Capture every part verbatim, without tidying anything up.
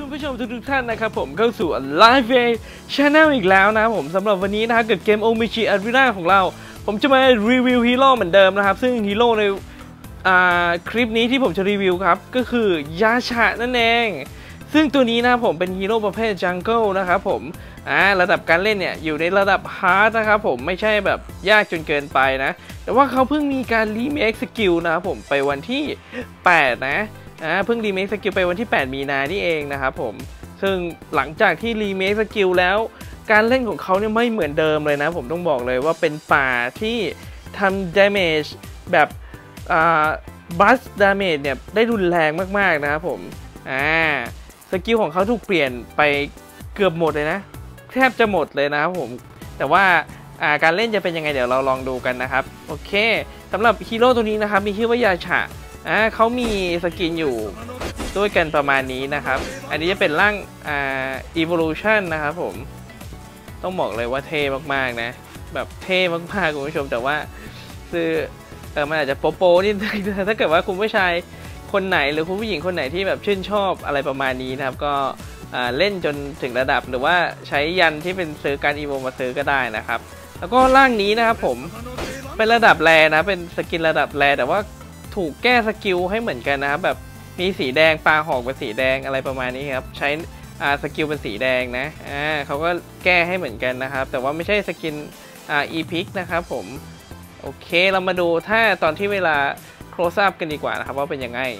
านผู้ชมทุกๆท่านนะครับผมเข้าสู่ Live A Channel อีกแล้วนะครับผมสำหรับวันนี้นะครับเกิดเกม Omichi Arena ของเราผมจะมารีวิวฮีโร่เหมือนเดิมนะครับซึ่งฮีโร่ในคลิปนี้ที่ผมจะรีวิวครับก็คือยาชะนั่นเองซึ่งตัวนี้นะผมเป็นฮีโร่ประเภทจังเกิลนะครับผมอ่าระดับการเล่นเนี่ยอยู่ในระดับฮาร์ดนะครับผมไม่ใช่แบบยากจนเกินไปนะแต่ว่าเขาเพิ่งมีการรีเมคสกิลนะครับผมไปวันที่แปดนะอ่าเพิ่งรีเมคสกิลไปวันที่แปดมีนานี่เองนะครับผมซึ่งหลังจากที่รีเมคสกิลแล้วการเล่นของเขาเนี่ยไม่เหมือนเดิมเลยนะผมต้องบอกเลยว่าเป็นป่าที่ทำ damage แบบอ่าบัส damage เนี่ยได้รุนแรงมากๆนะครับผมอ่าสกิลของเขาถูกเปลี่ยนไปเกือบหมดเลยนะแทบจะหมดเลยนะครับผมแต่ว่าการเล่นจะเป็นยังไงเดี๋ยวเราลองดูกันนะครับโอเคสำหรับฮีโร่ตัวนี้นะครับมีชื่อว่ายาชะอ่าเขามีสกินอยู่ด้วยกันประมาณนี้นะครับอันนี้จะเป็นร่างอ่า evolution นะครับผมต้องบอกเลยว่าเท่มากๆนะแบบเท่มากๆคุณผู้ชมแต่ว่าคือเออมันอาจจะโป๊ะๆนิดนึงถ้าเกิดว่าคุณผู้ชายคนไหนหรือคุณผู้หญิงคนไหนที่แบบชื่นชอบอะไรประมาณนี้นะครับก็เล่นจนถึงระดับหรือว่าใช้ยันที่เป็นซื้อการอีโวมาซื้อก็ได้นะครับแล้วก็ร่างนี้นะครับผมเป็นระดับแรนะเป็นสกินระดับแรแต่ว่าถูกแก้สกิลให้เหมือนกันนะครับแบบมีสีแดงปลาหอกเป็นสีแดงอะไรประมาณนี้ครับใช้สกิลเป็นสีแดงนะอ่าเขาก็แก้ให้เหมือนกันนะครับแต่ว่าไม่ใช่สกินอ่าอีพิกนะครับผมโอเคเรามาดูถ้าตอนที่เวลาโคลสอัพกันดีกว่านะครับว่าเป็นยังไง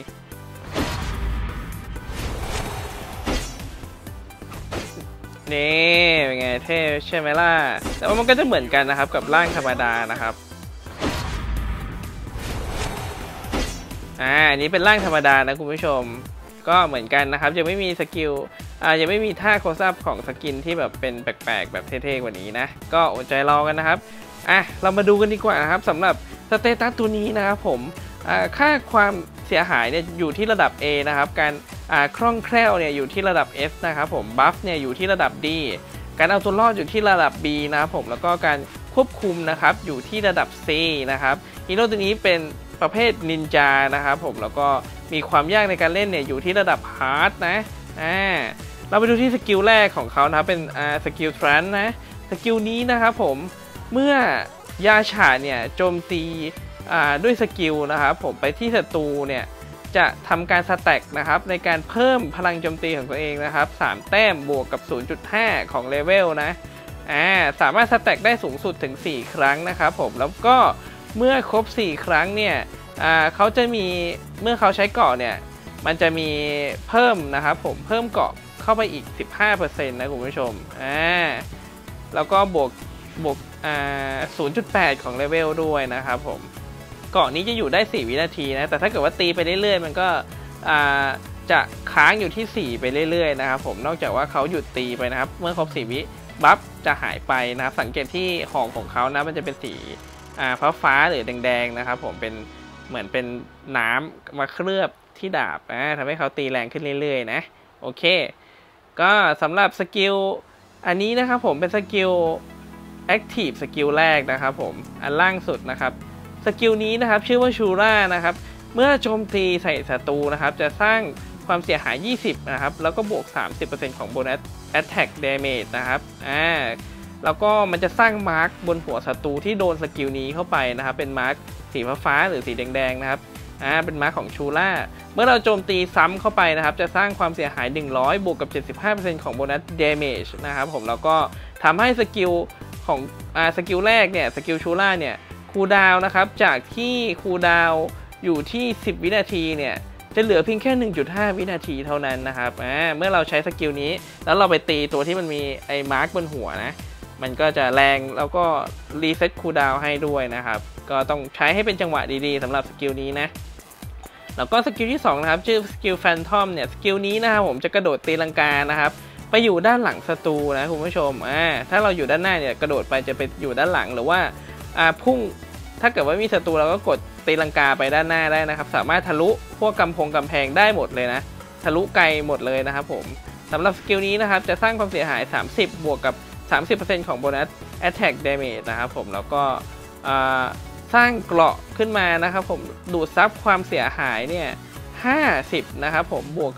นี่เป็นไงเท่ใช่ไหมล่ะแต่ว่ามันก็จะเหมือนกันนะครับกับร่างธรรมดานะครับอ่าอันนี้เป็นร่างธรรมดานะคุณผู้ชมก็เหมือนกันนะครับยังไม่มีสกิลอ่ายังไม่มีท่าโคซับของสกินที่แบบเป็นแปลกๆแบบเท่ๆกว่านี้นะก็อดใจรอกันนะครับอ่ะเรามาดูกันดีกว่านะครับสำหรับสเตตัสตัวนี้นะครับผมอ่าค่าความเสียหายเนี่ยอยู่ที่ระดับ A นะครับการคล่องแคล่วเนี่ยอยู่ที่ระดับ S นะครับผมบัฟเนี่ยอยู่ที่ระดับ D การเอาตัวรอดอยู่ที่ระดับ B นะครับผมแล้วก็การควบคุมนะครับอยู่ที่ระดับ C นะครับฮีโร่ตัวนี้เป็นประเภทนินจานะครับผมแล้วก็มีความยากในการเล่นเนี่ยอยู่ที่ระดับฮาร์ดนะอ่าเราไปดูที่สกิลแรกของเขานะครับเป็นอ่าสกิลทรันนะสกิลนี้นะครับผมเมื่อยาฉาเนี่ยโจมตีอ่าด้วยสกิลนะครับผมไปที่ศัตรูเนี่ยจะทำการสแต็กนะครับในการเพิ่มพลังโจมตีของตัวเองนะครับสามแต้มบวกกับ ศูนย์จุดห้า ของเลเวลนะอ่าสามารถสแต็กได้สูงสุดถึงสี่ครั้งนะครับผมแล้วก็เมื่อครบสี่ครั้งเนี่ยอ่าเขาจะมีเมื่อเขาใช้เกราะเนี่ยมันจะมีเพิ่มนะครับผมเพิ่มเกราะเข้าไปอีก สิบห้าเปอร์เซ็นต์ นะคุณผู้ชมอ่าแล้วก็บวกบวกอ่า ศูนย์จุดแปด ของเลเวลด้วยนะครับผมเกาะนี้จะอยู่ได้สี่วินาทีนะแต่ถ้าเกิดว่าตีไปเรื่อยๆมันก็จะค้างอยู่ที่สี่ไปเรื่อยๆนะครับผมนอกจากว่าเขาหยุดตีไปนะครับเมื่อครบสี่วิบัฟจะหายไปนะครับสังเกตที่ของของเขานะมันจะเป็นสีฟ้าฟ้าหรือแดงๆนะครับผมเป็นเหมือนเป็นน้ำมาเคลือบที่ดาบนะทำให้เขาตีแรงขึ้นเรื่อยๆนะโอเคก็สำหรับสกิลอันนี้นะครับผมเป็นสกิล Active สกิลแรกนะครับผมอันล่างสุดนะครับสกิลนี้นะครับชื่อว่าชูร่านะครับเมื่อโจมตีใส่ศัตรูนะครับจะสร้างความเสียหายยี่สิบนะครับแล้วก็บวก สามสิบเปอร์เซ็นต์ ของโบนัส Attack Damage นะครับอ่าแล้วก็มันจะสร้างมาร์กบนหัวศัตรูที่โดนสกิลนี้เข้าไปนะครับเป็นมาร์กสีฟ้าหรือสีแดงๆนะครับอ่าเป็นมาร์กของชูร่าเมื่อเราโจมตีซ้ำเข้าไปนะครับจะสร้างความเสียหายหนึ่งร้อยบวกกับ เจ็ดสิบห้าเปอร์เซ็นต์ ของโบนัส Damage นะครับผมแล้วก็ทำให้สกิลของอ่าสกิลแรกเนี่ยสกิลชูร่าเนี่ยคูลดาวน์นะครับจากที่คูลดาวน์อยู่ที่สิบวินาทีเนี่ยจะเหลือเพียงแค่ หนึ่งจุดห้า วินาทีเท่านั้นนะครับเมื่อเราใช้สกิลนี้แล้วเราไปตีตัวที่มันมีไอ้มาร์กบนหัวนะมันก็จะแรงแล้วก็รีเซ็ตคูลดาวน์ให้ด้วยนะครับก็ต้องใช้ให้เป็นจังหวะดีๆสำหรับสกิลนี้นะแล้วก็สกิลที่สองนะครับชื่อสกิลแฟนทอมเนี่ยสกิลนี้นะครับผมจะกระโดดตีลังกานะครับไปอยู่ด้านหลังศัตรูนะคุณผู้ชมอ่าถ้าเราอยู่ด้านหน้าเนี่ยกระโดดไปจะไปอยู่ด้านหลังหรือว่าอ่าพุ่งถ้าเกิดว่ามีศัตรูเราก็กดตีลังกาไปด้านหน้าได้นะครับสามารถทะลุพวกกำพงกำแพงได้หมดเลยนะทะลุไกลหมดเลยนะครับผมสำหรับสกิลนี้นะครับจะสร้างความเสียหายสามสิบบวกกับ สามสิบเปอร์เซ็นต์ ของโบนัส Attack Damage นะครับผมแล้วก็สร้างเกราะขึ้นมานะครับผมดูดซับความเสียหายเนี่ยห้าสิบนะครับผมบวกกับ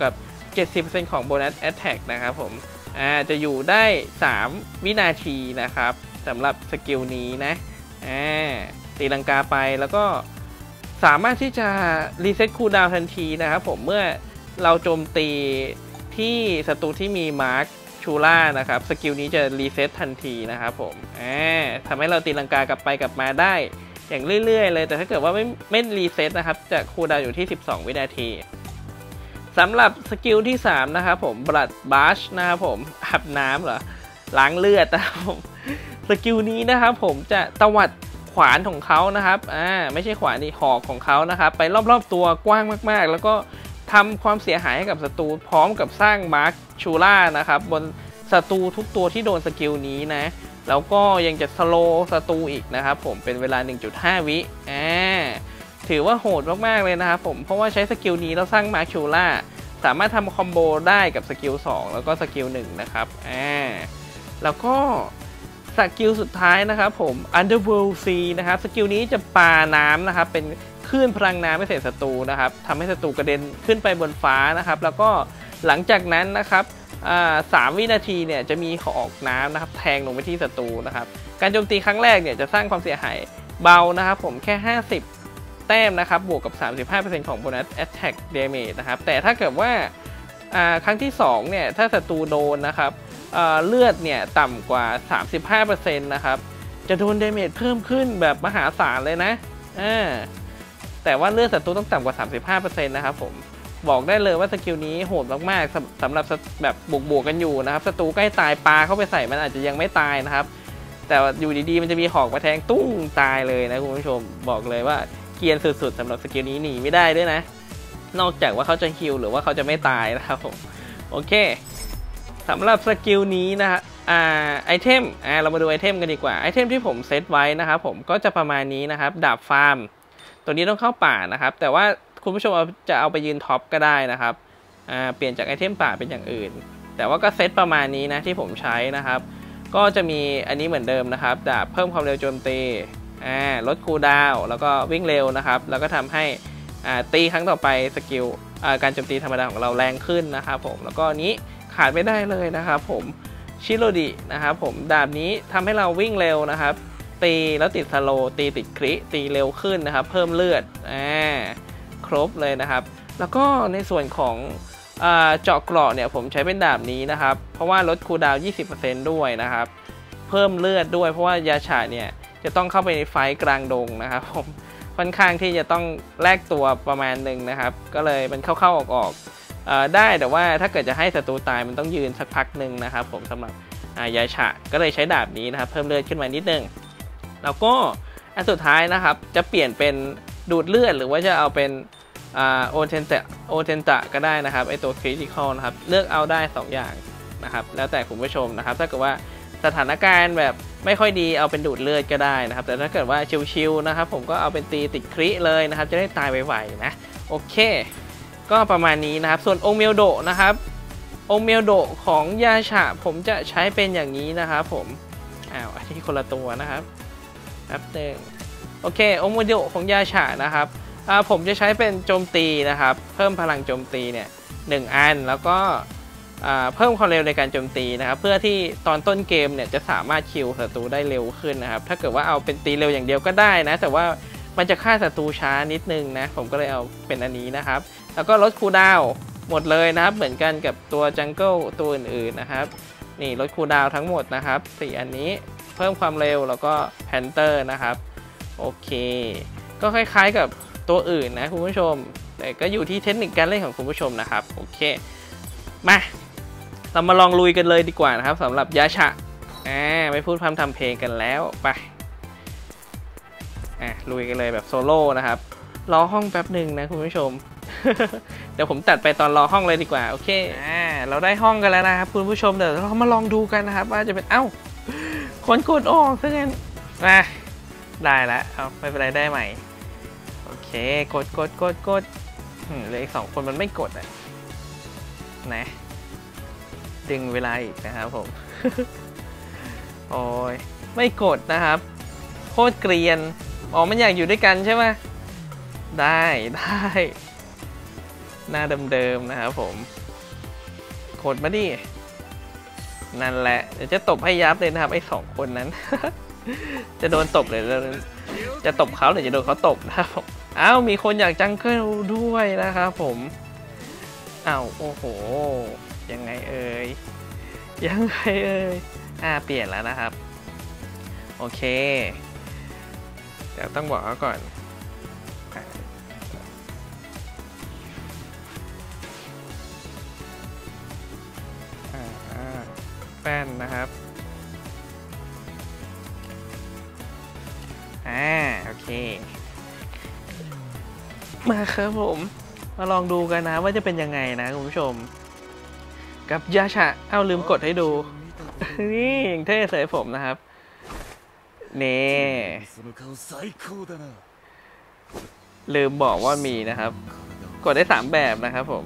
เจ็ดสิบเปอร์เซ็นต์ ของโบนัสแอตแทกนะครับผมอ่าจะอยู่ได้สามวินาทีนะครับสำหรับสกิลนี้นะอ่าตีลังกาไปแล้วก็สามารถที่จะรีเซ็ตคูลดาวน์ทันทีนะครับผมเมื่อเราโจมตีที่ศัตรูที่มีมาร์คชูล่านะครับสกิลนี้จะรีเซ็ตทันทีนะครับผมอ่าทำให้เราตีลังกากลับไปกลับมาได้อย่างเรื่อยๆเลยแต่ถ้าเกิดว่าไม่ไม่รีเซ็ตนะครับจะคูลดาวน์อยู่ที่สิบสองวินาทีสำหรับสกิลที่สามนะครับผมบลัดบัชนะครับผมอาบน้ำเหรอล้างเลือดนะครับผมสกิลนี้นะครับผมจะตวัดขวานของเขานะครับอ่าไม่ใช่ขวานนี่หอกของเขานะครับไปรอบๆตัวกว้างมากๆแล้วก็ทำความเสียหายให้กับศัตรูพร้อมกับสร้างมาร์คชูล่านะครับบนศัตรูทุกตัวที่โดนสกิลนี้นะแล้วก็ยังจะสโลว์ศัตรูอีกนะครับผมเป็นเวลา หนึ่งจุดห้า วิอ่าถือว่าโหดมากๆเลยนะครับผมเพราะว่าใช้สกิลนี้แล้วสร้างมาร์คชูล่าสามารถทำคอมโบได้กับสกิลสองแล้วก็สกิลหนึ่งนะครับอ่าแล้วก็สกิลสุดท้ายนะครับผม Underworld Sea นะครับสกิลนี้จะปาน้ำนะครับเป็นคลื่นพลังน้ำไปใส่ศัตรูนะครับทำให้ศัตรูกระเด็นขึ้นไปบนฟ้านะครับแล้วก็หลังจากนั้นนะครับสามวินาทีเนี่ยจะมีหอกน้ำนะครับแทงลงไปที่ศัตรูนะครับการโจมตีครั้งแรกเนี่ยจะสร้างความเสียหายเบานะครับผมแค่ห้าสิบแต้มนะครับบวกกับ สามสิบห้าเปอร์เซ็นต์ ของ Bonus Attack Damage นะครับแต่ถ้าเกิดว่าครั้งที่สองเนี่ยถ้าศัตรูโดนนะครับเลือดเนี่ยต่ำกว่า สามสิบห้าเปอร์เซ็นต์ นะครับจะโดน Damage เพิ่มขึ้นแบบมหาศาลเลยนะแต่ว่าเลือดศัตรูต้องต่ำกว่า สามสิบห้าเปอร์เซ็นต์ นะครับผมบอกได้เลยว่าสกิลนี้โหดมากๆสำหรับแบบบวกๆกันอยู่นะครับศัตรูใกล้ตายปลาเข้าไปใส่มันอาจจะยังไม่ตายนะครับแต่อยู่ดีๆมันจะมีหอกมาแทงตุ้งตายเลยนะคุณผู้ชมบอกเลยว่าเกรียนสุดๆสำหรับสกิลนี้หนีไม่ได้ด้วยนะนอกจากว่าเขาจะฮิลหรือว่าเขาจะไม่ตายนะครับผมโอเคสำหรับสกิลนี้นะฮะอ่าไอเทมอ่าเรามาดูไอเทมกันดีกว่าไอเทมที่ผมเซตไว้นะครับผมก็จะประมาณนี้นะครับดาบฟาร์มตัวนี้ต้องเข้าป่านะครับแต่ว่าคุณผู้ชมเอาจะเอาไปยืนท็อปก็ได้นะครับอ่าเปลี่ยนจากไอเทมป่าเป็นอย่างอื่นแต่ว่าก็เซตประมาณนี้นะที่ผมใช้นะครับก็จะมีอันนี้เหมือนเดิมนะครับดาบเพิ่มความเร็วโจมตีอ่าลดคูลดาวน์แล้วก็วิ่งเร็วนะครับแล้วก็ทำให้อ่าตีครั้งต่อไปสกิลอ่าการโจมตีธรรมดาของเราแรงขึ้นนะครับผมแล้วก็นี้ขาดไม่ได้เลยนะครับผมชิโรดินะครับผมดาบนี้ทำให้เราวิ่งเร็วนะครับตีแล้วติดสโลตีติดคริตีเร็วขึ้นนะครับเพิ่มเลือดอ่าครบเลยนะครับแล้วก็ในส่วนของเจาะเกราะเนี่ยผมใช้เป็นดาบนี้นะครับเพราะว่าลดคูลดาวน์ ยี่สิบเปอร์เซ็นต์ ด้วยนะครับเพิ่มเลือดด้วยเพราะว่ายาฉาเนี่ยจะต้องเข้าไปในไฟกลางดงนะครับผมค่อนข้างที่จะต้องแลกตัวประมาณหนึ่งนะครับก็เลยมันเข้าๆออกๆได้แต่ว่าถ้าเกิดจะให้ศัตรูตายมันต้องยืนสักพักหนึ่งนะครับผมสำหรับยาฉาก็เลยใช้ดาบนี้นะครับเพิ่มเลือดขึ้นมานิดนึงแล้วก็อันสุดท้ายนะครับจะเปลี่ยนเป็นดูดเลือดหรือว่าจะเอาเป็นโอเทนตะโอเทนตะก็ได้นะครับไอตัวคริติคอลนะครับเลือกเอาได้สองอย่างนะครับแล้วแต่คุณผู้ชมนะครับถ้าเกิดว่าสถานการณ์แบบไม่ค่อยดีเอาเป็นดูดเลือดก็ได้นะครับแต่ถ้าเกิดว่าชิวๆนะครับผมก็เอาเป็นตีติดคริเลยนะครับจะได้ตายไวๆนะโอเคก็ประมาณนี้นะครับส่วนองค์เมลโดนะครับองค์เมลโดของยาฉะผมจะใช้เป็นอย่างนี้นะครับผมอ้าวอันนี้คนละตัวนะครับแป๊บนึงโอเคองค์เมลโดของยาฉะนะครับผมจะใช้เป็นโจมตีนะครับเพิ่มพลังโจมตีเนี่ยหนึ่งอันแล้วก็เพิ่มความเร็วในการโจมตีนะครับเพื่อที่ตอนต้นเกมเนี่ยจะสามารถคิวศัตรูได้เร็วขึ้นนะครับถ้าเกิดว่าเอาเป็นตีเร็วอย่างเดียวก็ได้นะแต่ว่ามันจะฆ่าศัตรูช้านิดนึงนะผมก็เลยเอาเป็นอันนี้นะครับแล้วก็ลดคูลดาวน์หมดเลยนะครับเหมือนกันกับตัวจังเกิลตัวอื่นๆนะครับนี่ลดคูลดาวน์ทั้งหมดนะครับสี่อันนี้เพิ่มความเร็วแล้วก็แพนเตอร์นะครับโอเคก็คล้ายๆกับตัวอื่นนะคุณผู้ชมแต่ก็อยู่ที่เทคนิคการเล่นของคุณผู้ชมนะครับโอเคมาเรามาลองลุยกันเลยดีกว่านะครับสำหรับยาฉะอ่าไม่พูดพร่ำทำเพลงกันแล้วไปอ่ะลุยกันเลยแบบโซโล่นะครับรอห้องแป๊บหนึ่งนะคุณผู้ชม เดี๋ยวผมตัดไปตอนรอห้องเลยดีกว่าโอเคอ่าเราได้ห้องกันแล้วนะครับคุณผู้ชมเดี๋ยวเรามาลองดูกันนะครับว่าจะเป็นเอ้าคนกดออกซะงั้นมาได้แล้วเอาไม่เป็นไรได้ใหม่โอเคกดกดกดกดเหลืออีกสองคนมันไม่กดอ่ะนะดึงเวลาอีกนะครับผม โอ้ยไม่กดนะครับโคตรเกรียนอ๋อมันอยากอยู่ด้วยกันใช่ไหมได้ได้หน้าเดิมๆนะครับผมกดมาดินั่นแหละเดี๋ยวจะตบให้ยับเลยนะครับไอ้สองคนนั้น จะโดนตบหรือจะตบเขาหรือจะโดนเขาตบนะครับอ้าวมีคนอยากจังเกิลด้วยนะครับผมอ้าวโอ้โหยังไงเอ่ยยังไงเอ่ยอ่าเปลี่ยนแล้วนะครับโอเคเดี๋ยวต้องบอกเขาก่อนแป้นนะครับอ่าโอเคมาครับผมมาลองดูกันนะว่าจะเป็นยังไงนะคุณผู้ชมกับยาชะเอาลืมกดให้ดูนี่ยังเท่เสยผมนะครับเน่ลืมบอกว่ามีนะครับกดได้สามแบบนะครับผม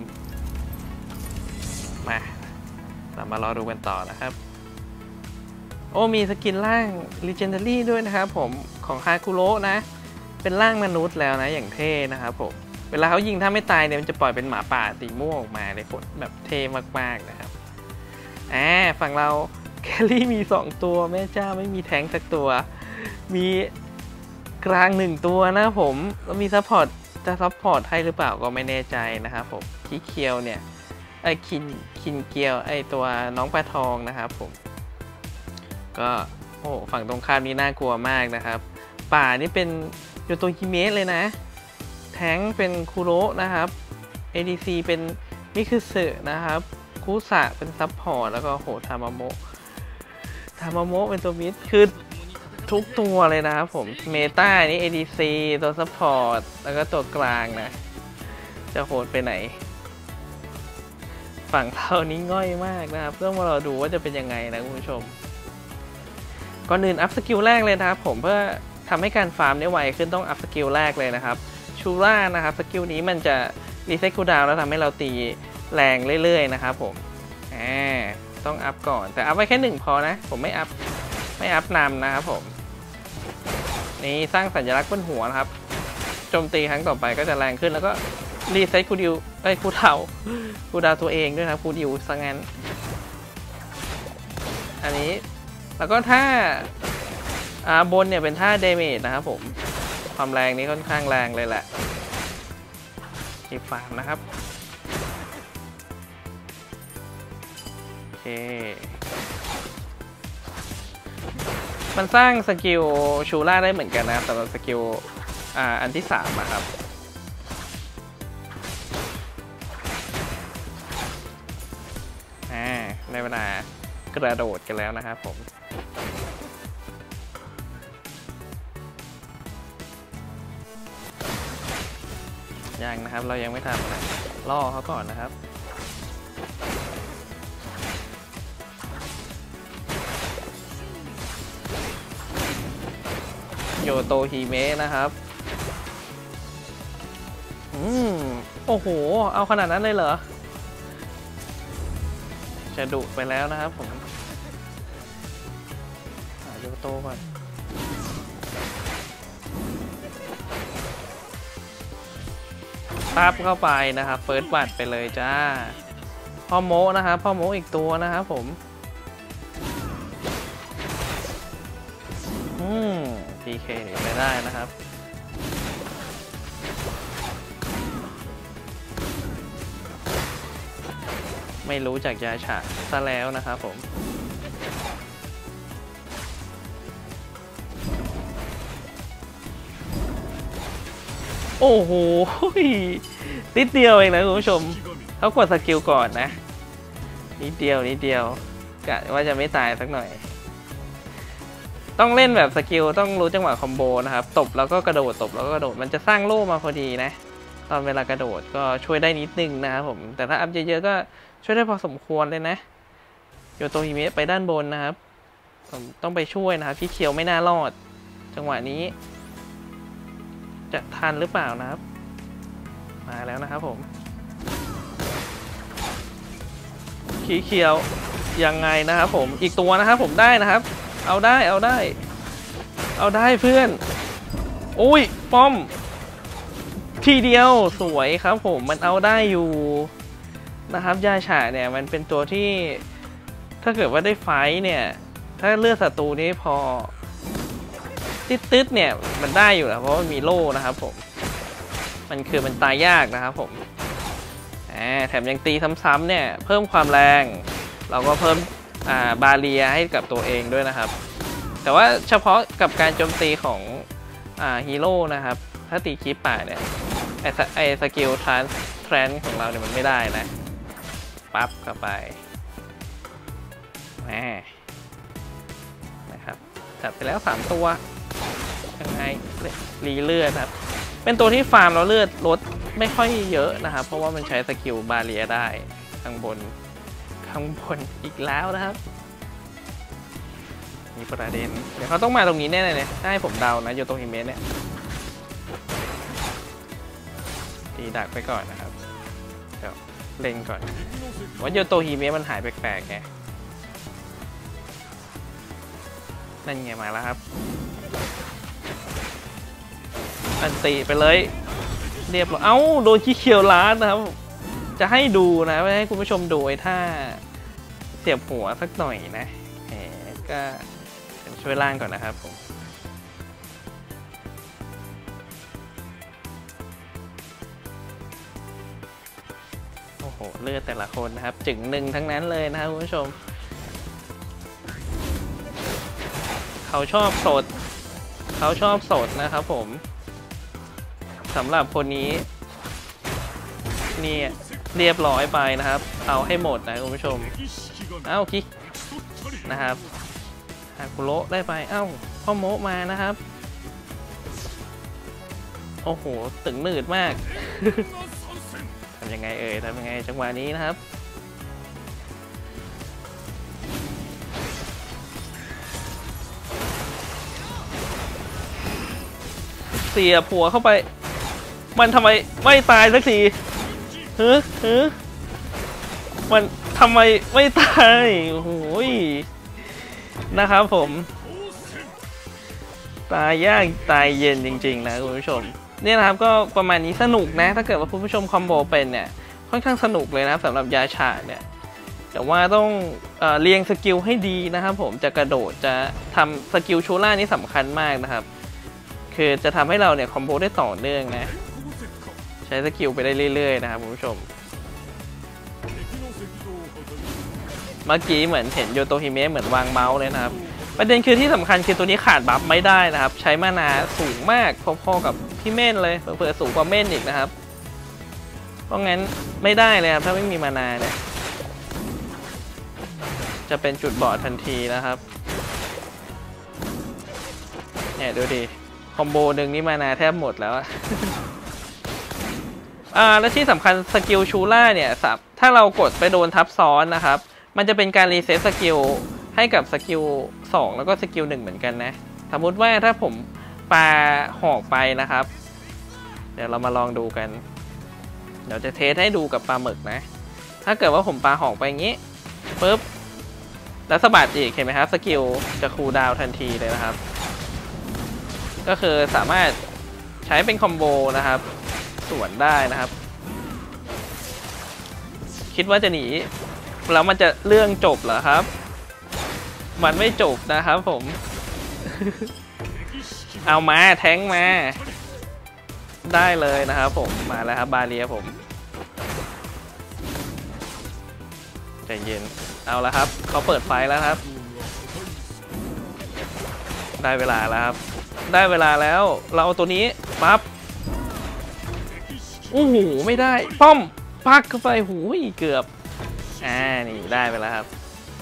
มาเรามารอดูกันต่อนะครับโอ้มีสกินร่าง Legendary ด้วยนะครับผมของฮาคุโระนะเป็นร่างมนุษย์แล้วนะอย่างเท่นะครับผมเวลาเขายิงถ้าไม่ตายเนี่ยมันจะปล่อยเป็นหมาป่าสีม่วงออกมาเลยผลแบบเท่มากๆนะครับอ่าฝั่งเราแคลรี่มีสองตัวแม่เจ้าไม่มีแทงค์สักตัวมีกลางหนึ่งตัวนะผมแล้วมีซัพพอร์ตจะซัพพอร์ตให้หรือเปล่าก็ไม่แน่ใจนะครับผมที่เคียวเนี่ยไอคินคินเกียวไอตัวน้องปลาทองนะครับผมก็โอ้ฝั่งตรงข้ามนี้น่ากลัวมากนะครับป่านี่เป็นโยโตฮิเมะเลยนะแทงค์เป็นคุโระนะครับ เอ ดี ซี เป็นมิคุสึนะครับคุสะเป็นซัพพอร์ตแล้วก็โหทามาโมะทามาโมะเป็นตัวมิดคือทุกตัวเลยนะครับผมเมตานี่ เอ ดี ซี ตัวซัพพอร์ตแล้วก็ตัวกลางนะจะโหดไปไหนฝั่งเรานี้ง่อยมากนะครับต้องมารอดูว่าจะเป็นยังไงนะคุณผู้ชมก่อนอื่นอัพสกิลแรกเลยนะครับผมเพื่อทำให้การฟาร์มได้ไวขึ้นต้องอัพสกิลแรกเลยนะครับชูล่านะครับสกิลนี้มันจะรีเซ็ตคูลดาวน์แล้วทำให้เราตีแรงเรื่อยๆนะครับผมอ่าต้องอัพก่อนแต่อัพไว้แค่หนึ่งพอนะผมไม่อัพไม่อัพนำนะครับผมนี่สร้างสัญลักษณ์บนหัวนะครับโจมตีครั้งต่อไปก็จะแรงขึ้นแล้วก็รีเซ็ตคูดิวไอ้คูเทาคูดาวตัวเองด้วยนะคูดิวซะงั้นอันนี้แล้วก็ถ้าอ่าบนเนี่ยเป็นท่าเดเมจนะครับผมความแรงนี้ค่อนข้างแรงเลยแหละที่ฟาร์มนะครับโอเคมันสร้างสกิลชูล่าได้เหมือนกันนะสำหรับสกิลอ่าอันที่สามนะครับอ่าในเวลากระโดดกันแล้วนะครับผมยังนะครับเรายังไม่ทำนะล่อเขาก่อนนะครับโยโตฮิเมะนะครับอืมโอ้โหเอาขนาดนั้นเลยเหรอจะดุไปแล้วนะครับผมโยโตก่อนปั๊บเข้าไปนะครับเฟิร์สบัตไปเลยจ้าพ่อโมนะครับพ่อโมอีกตัวนะครับผมอืม พี เค หนีไปได้นะครับไม่รู้จักยาฉะซะแล้วนะครับผมโอ้โหนิดเดียวเองนะคุณผู้ชมเขากดสกิลก่อนนะนิดเดียวนิดเดียวกะว่าจะไม่ตายสักหน่อยต้องเล่นแบบสกิลต้องรู้จังหวะคอมโบนะครับตบแล้วก็กระโดดตบแล้วก็กระโดดมันจะสร้างโล่มาพอดีนะตอนเวลากระโดดก็ช่วยได้นิดนึงนะครับผมแต่ถ้าอัพเยอะๆก็ช่วยได้พอสมควรเลยนะโยโตฮิเมะไปด้านบนนะครับผมต้องไปช่วยนะครับพี่เคียวไม่น่ารอดจังหวะนี้จะทันหรือเปล่านะครับมาแล้วนะครับผมขี้เขียวยังไงนะครับผมอีกตัวนะครับผมได้นะครับเอาได้เอาได้เอาได้เพื่อนอุ้ยป้อมทีเดียวสวยครับผมมันเอาได้อยู่นะครับยาฉะเนี่ยมันเป็นตัวที่ถ้าเกิดว่าได้ไฟเนี่ยถ้าเลือดศัตรูนี้พอติดๆเนี่ยมันได้อยู่แล้วเพราะมันมีโล่นะครับผมมันคือมันตายยากนะครับผมแถมยังตีซ้ำๆเนี่ยเพิ่มความแรงเราก็เพิ่มบาเรียให้กับตัวเองด้วยนะครับแต่ว่าเฉพาะกับการโจมตีของฮีโร่นะครับถ้าตีคีปป่าเนี่ยไอไอสกิลทรานทรนของเราเนี่ยมันไม่ได้นะปั๊บเข้าไปแหมนะครับจัดไปแล้วสามตัวยังไงรีเลือดครับเป็นตัวที่ฟาร์มเราเลือดลดไม่ค่อยเยอะนะครับเพราะว่ามันใช้สกิลบาเรียได้ข้างบนข้างบนอีกแล้วนะครับมีประเด็นเดี๋ยวเขาต้องมาตรงนี้แน่เลยถ้าให้ผมเดานะโยโตฮิเมะเนี่ยตีดักไปก่อนนะครับเดี๋ยวเล็งก่อนว่าโยโตฮิเมะมันหายแปลกๆไงนั่นไงมาแล้วครับอันตีไปเลยเรียบร้อยเอ้าโดนขี้เคียวล้านนะครับจะให้ดูนะให้คุณผู้ชมดูไอ้ท่าเสียบหัวสักหน่อยนะแหมก็ช่วยล่างก่อนนะครับผมโอ้โหเลือดแต่ละคนนะครับจึงหนึ่งทั้งนั้นเลยนะครับคุณผู้ชมเขาชอบสดเขาชอบสดนะครับผมสำหรับคนนี้นี่เรียบร้อยไปนะครับเอาให้หมดนะคุณผู้ชมเอ้าคิกนะครับฮากุโระได้ไปเอ้าพ่อโมะมานะครับโอ้โหตึงหนืดมาก ทำยังไงเอ่ยทำยังไงจังหวะนี้นะครับเสียผัวเข้าไปมันทำไมไม่ตายสักทีเฮ้ยเฮ้ยมันทำไมไม่ตายโอ้โหนะครับผมตายยากตายเย็นจริงๆนะคุณผู้ชมนี่นะครับก็ประมาณนี้สนุกนะถ้าเกิดว่าคุณผู้ชมคอมโบเป็นเนี่ยค่อนข้างสนุกเลยนะสำหรับยาฉะเนี่ยแต่ว่าต้องเอ่อเรียงสกิลให้ดีนะครับผมจะกระโดดจะทำสกิลชูล่านี่สำคัญมากนะครับคือจะทำให้เราเนี่ยคอมโบได้ต่อเนื่องนะใช้สกิลไปได้เรื่อยๆนะครับคุณผู้ชมเมื่อกี้เหมือนเห็นโยโตฮิเมะเหมือนวางเมาส์เลยนะครับประเด็นคือที่สำคัญคือตัวนี้ขาดบัฟไม่ได้นะครับใช้มานาสูงมากพอๆกับพี่เม่นเลยเผื่อสูงกว่าเม่นอีกนะครับเพราะงั้นไม่ได้เลยครับถ้าไม่มีมานาเนี่ยจะเป็นจุดบอดทันทีนะครับเนี่ยดูดิคอมโบหนึ่งนี่มานาแทบหมดแล้ว อ่าและที่สำคัญสกิลชูล่าเนี่ยถ้าเรากดไปโดนทับซ้อนนะครับมันจะเป็นการรีเซ็ตสกิลให้กับสกิลสองแล้วก็สกิลหนึ่งเหมือนกันนะสมมุติว่าถ้าผมปาหอกไปนะครับเดี๋ยวเรามาลองดูกันเดี๋ยวจะเทสให้ดูกับปลาหมึกนะถ้าเกิดว่าผมปาหอกไปอย่างนี้ปุ๊บแล้วสะบัดอีกเห็นไหมครับสกิลจะคูลดาวน์ทันทีเลยนะครับก็คือสามารถใช้เป็นคอมโบนะครับสวนได้นะครับคิดว่าจะหนีแล้วมันจะเรื่องจบเหรอครับมันไม่จบนะครับผม เอามาแทงมาได้เลยนะครับผมมาแล้วครับบาเรียผมใจเย็นเอาละครับเขาเปิดไฟแล้วครับได้เวลาแล้วครับได้เวลาแล้วเราเอาตัวนี้ปั๊บโอ้โหไม่ได้ป้อมปักเข้าไปหูยเกือบอ่านี่ได้ไปแล้วครับ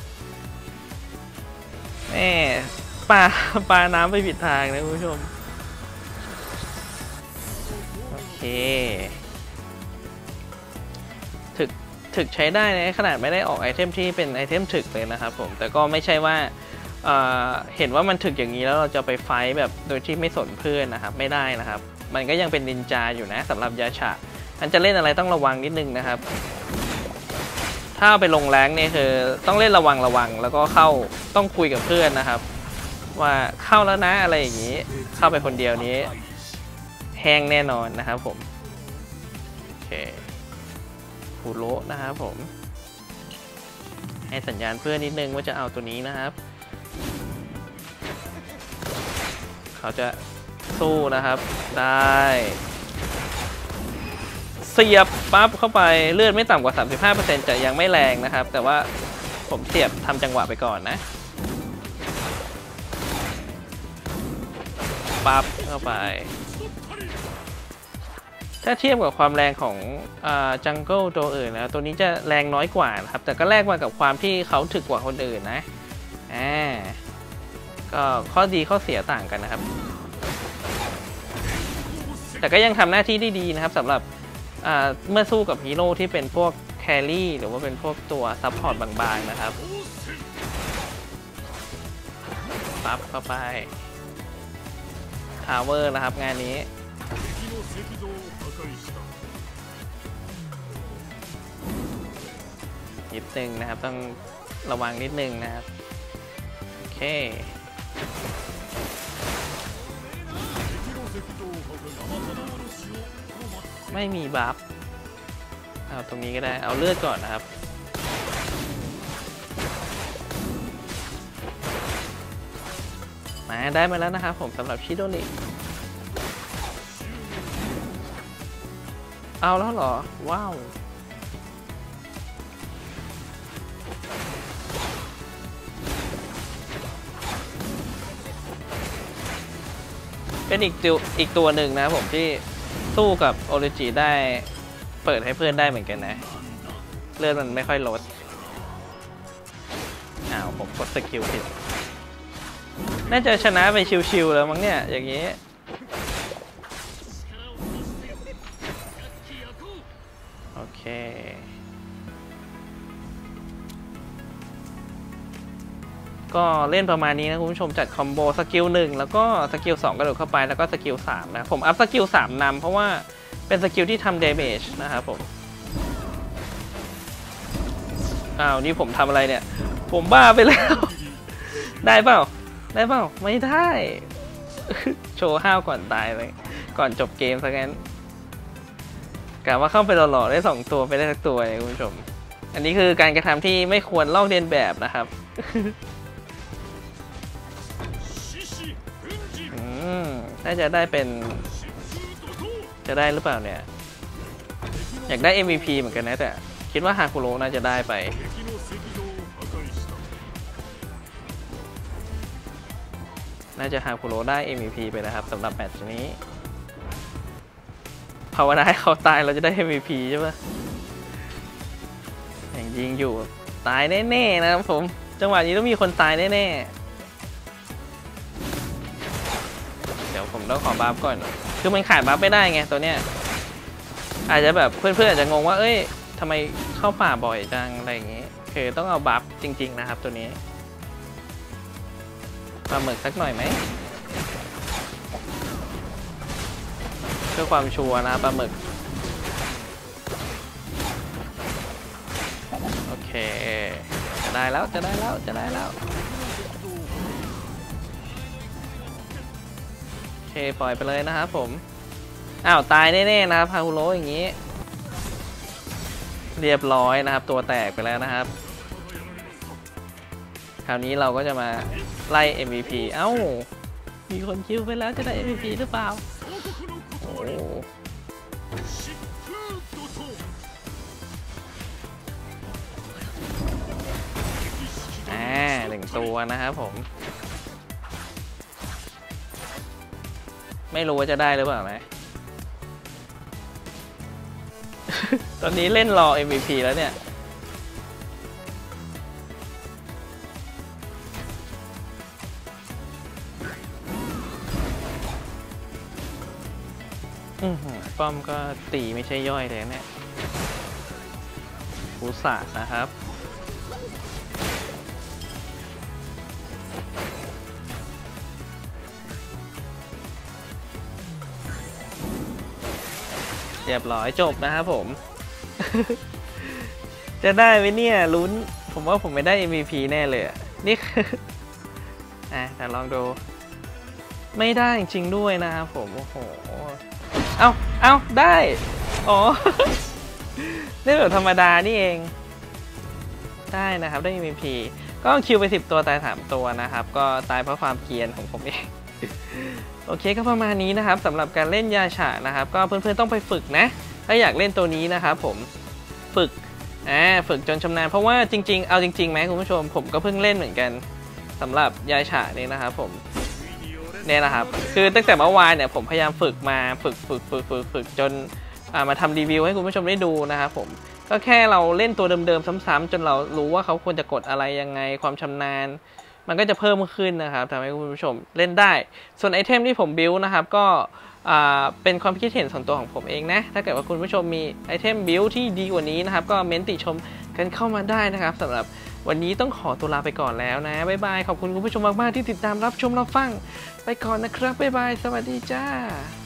แม่ปลาปลาน้ำไปผิดทางนะคุณผู้ชมโอเคถึกถึกใช้ได้นะขนาดไม่ได้ออกไอเทมที่เป็นไอเทมถึกเลยนะครับผมแต่ก็ไม่ใช่ว่าเอ่อเห็นว่ามันถึกอย่างนี้แล้วเราจะไปไฟท์แบบโดยที่ไม่สนเพื่อนนะครับไม่ได้นะครับมันก็ยังเป็นนินจาอยู่นะสำหรับยาฉะมันจะเล่นอะไรต้องระวังนิดนึงนะครับถ้าไปลงแรงเนี่ยคือต้องเล่นระวังระวังแล้วก็เข้าต้องคุยกับเพื่อนนะครับว่าเข้าแล้วนะอะไรอย่างนี้เข้าไปคนเดียวนี้แห้งแน่นอนนะครับผมโอเคคุโระนะครับผมให้สัญญาณเพื่อนนิดนึงว่าจะเอาตัวนี้นะครับเขาจะสู้นะครับได้เสียบปั๊บเข้าไปเลือดไม่ต่ำกว่า สามสิบห้าเปอร์เซ็นต์ จะยังไม่แรงนะครับแต่ว่าผมเสียบทำจังหวะไปก่อนนะปั๊บเข้าไปถ้าเทียบกับความแรงของจังเกิลตัวอื่นนะตัวนี้จะแรงน้อยกว่านะครับแต่ก็แลกมากับความที่เขาถึกกว่าคนอื่นนะอ่าก็ข้อดีข้อเสียต่างกันนะครับแต่ก็ยังทำหน้าที่ได้ดีนะครับสำหรับเมื่อสู้กับฮีโร่ที่เป็นพวกแครี่หรือว่าเป็นพวกตัวซัพพอร์ตบางๆนะครับปั๊บเข้าไปทาวเวอร์นะครับงานนี้นิดนึงนะครับต้องระวังนิดนึงนะครับโอเคไม่มีบัฟเอาตรงนี้ก็ได้เอาเลือดก่อนนะครับมาได้มาแล้วนะครับผมสำหรับชิโดนิเอาแล้วเหรอว้าวเป็นอีกตัวอีกตัวหนึ่งนะผมที่สู้กับโอริจิได้เปิดให้เพื่อนได้เหมือนกันนะเลือดมันไม่ค่อยลดอ้าวผมกดสกิลผิดน่าจะชนะไปชิวๆแล้วมั้งเนี่ยอย่างนี้โอเคก็เล่นประมาณนี้นะคุณผู้ชมจัดคอมโบสกิลหนึ่งแล้วก็สกิลสองกระโดดเข้าไปแล้วก็สกิลสามนะผมอัพสกิลสามนำเพราะว่าเป็นสกิลที่ทำเดเมจนะครับผมอ้าวนี่ผมทำอะไรเนี่ยผมบ้าไปแล้วได้เปล่าได้เปล่าไม่ได้โชว์ห้าวก่อนตายเลยก่อนจบเกมซะงั้นกะว่าเข้าไปหล่อๆได้สองตัวไปได้สักตัวเลยคุณผู้ชมอันนี้คือการกระทำที่ไม่ควรลอกเลียนแบบนะครับน่าจะได้เป็นจะได้หรือเปล่าเนี่ยอยากได้ เอ็ม วี พี เหมือนกันนะแต่คิดว่าฮาคุโระน่าจะได้ไปน่าจะฮาคุโระได้ เอ็ม วี พี ไปนะครับสำหรับแมตช์นี้ภาวนาให้เขาตายเราจะได้ เอ็ม วี พี ใช่ปะอย่างยิงอยู่ตายแน่ๆนะครับผมจังหวะนี้ต้องมีคนตายแน่ๆเดี๋ยวผมต้องขอบัฟก่อนคือมันขาดบัฟไม่ได้ไงตัวเนี้ยอาจจะแบบเพื่อนๆอาจจะงงว่าเอ้ยทำไมเข้าป่าบ่อยจังอะไรอย่างงี้คือต้องเอาบัฟจริงๆนะครับตัวนี้ปลาหมึกสักหน่อยไหมเพื่อความชัวร์นะปลาหมึกโอเคจะได้แล้วจะได้แล้วจะได้แล้วโอเคปล่อยไปเลยนะครับผมอ้าวตายแน่ๆนะครับฮาคุโระอย่างนี้เรียบร้อยนะครับตัวแตกไปแล้วนะครับคราวนี้เราก็จะมาไล่ เอ็ม วี พี เอ้ามีคนคิวไปแล้วจะได้ เอ็ม วี พี หรือเปล่าโอ้อ่าหนึ่งตัวนะครับผมไม่รู้ว่าจะได้หรือเปล่าไหม ตอนนี้เล่นรอ เอ็ม วี พี แล้วเนี่ยป้อมก็ตีไม่ใช่ย่อยเลยเนี่ยอุตส่าห์นะครับเรียบร้อยจบนะครับผม จะได้ไหมเนี่ยลุ้นผมว่าผมไม่ได้ เอ็ม วี พี แน่เลยอ่ะนี่คืออ่ะแต่ลองดูไม่ได้จริงด้วยนะครับผมโอ้โหเอ้าเอ้าได้อ๋อเล่นแบบธรรมดานี่เองได้นะครับได้ เอ็ม วี พี ก็คิวไปสิบตัวตายสามตัวนะครับก็ตายเพราะความเกรียนของผมเองโอเคก็ประมาณนี้นะครับสำหรับการเล่นยาฉะนะครับก็เพื่อนๆต้องไปฝึกนะถ้าอยากเล่นตัวนี้นะครับผมฝึกอ่าฝึกจนชำนาญเพราะว่าจริงๆเอาจริงๆไหมคุณผู้ชมผมก็เพิ่งเล่นเหมือนกันสำหรับยาฉะนี่นะครับผมเนี่ยนะครับคือตั้งแต่เมื่อวานเนี่ยผมพยายามฝึกมาฝึกฝึกฝึกฝึกฝึกจนมาทำรีวิวให้คุณผู้ชมได้ดูนะครับผมก็แค่เราเล่นตัวเดิมๆซ้ำๆจนเรารู้ว่าเขาควรจะกดอะไรยังไงความชำนาญมันก็จะเพิ่มขึ้นนะครับทำให้คุณผู้ชมเล่นได้ส่วนไอเทมที่ผมบิวนะครับก็เป็นความคิดเห็นส่วนตัวของผมเองนะถ้าเกิดว่าคุณผู้ชมมีไอเทมบิวที่ดีกว่านี้นะครับก็เม้นติชมกันเข้ามาได้นะครับสำหรับวันนี้ต้องขอตัวลาไปก่อนแล้วนะบ๊ายบายขอบคุณคุณผู้ชมมากๆที่ติดตามรับชมรับฟังไปก่อนนะครับบ๊ายบายสวัสดีจ้า